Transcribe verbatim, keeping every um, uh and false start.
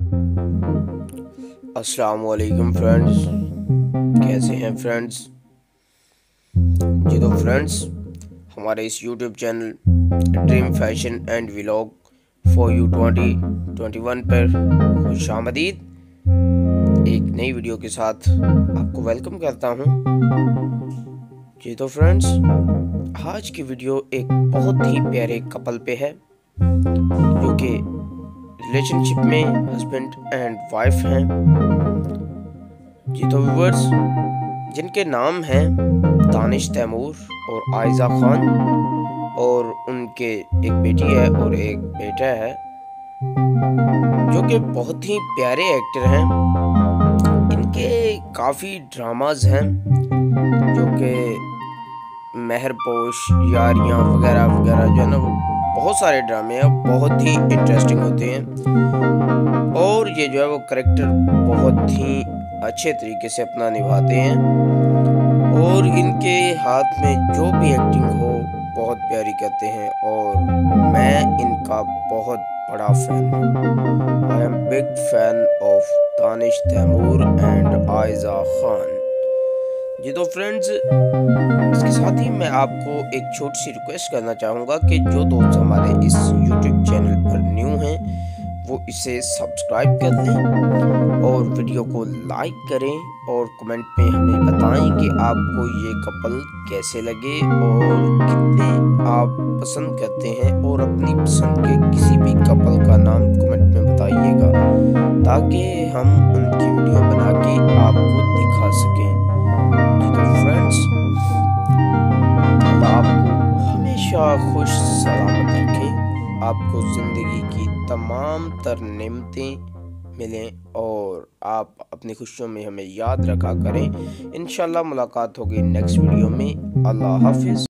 अस्सलाम वालेकुम फ्रेंड्स, कैसे हैं फ्रेंड्स। जी तो फ्रेंड्स, हमारे इस YouTube channel dream fashion and vlog for you twenty twenty one पर खुशामदीद एक नई वीडियो के साथ आपको वेलकम करता हूं। जी तो फ्रेंड्स, आज की वीडियो एक बहुत ही प्यारे कपल पे है जो कि रिलेशनशिप में हस्बैंड एंड वाइफ हैं। जी तो व्यूअर्स, जिनके नाम हैं दानिश तैमूर और आयजा खान, और उनके एक बेटी है और एक बेटा है जो कि बहुत ही प्यारे एक्टर हैं। इनके काफ़ी ड्रामाज हैं जो कि मेहरपोश, यारियां वगैरह वगैरह जो है ना, वो बहुत सारे ड्रामे हैं, बहुत ही इंटरेस्टिंग होते हैं और ये जो है वो करेक्टर बहुत ही अच्छे तरीके से अपना निभाते हैं और इनके हाथ में जो भी एक्टिंग हो बहुत प्यारी करते हैं और मैं इनका बहुत बड़ा फैन हूँ। I am big fan of Danish Taimoor and Ayeza Khan. जी तो फ्रेंड्स, इसके साथ ही मैं आपको एक छोटी सी रिक्वेस्ट करना चाहूँगा कि जो दोस्त हमारे इस यूट्यूब चैनल पर न्यू हैं वो इसे सब्सक्राइब कर लें और वीडियो को लाइक करें और कमेंट में हमें बताएं कि आपको ये कपल कैसे लगे और कितने आप पसंद करते हैं, और अपनी पसंद के किसी भी कपल का नाम कमेंट में बताइएगा ताकि हम उनकी वीडियो बना के आपको दिखा सकें। हमेशा खुश सलामत रखें, आपको ज़िंदगी की तमाम तर नेमतें मिलें और आप अपनी खुशियों में हमें याद रखा करें। इंशाल्लाह मुलाकात होगी नेक्स्ट वीडियो में। अल्लाह हाफिज़।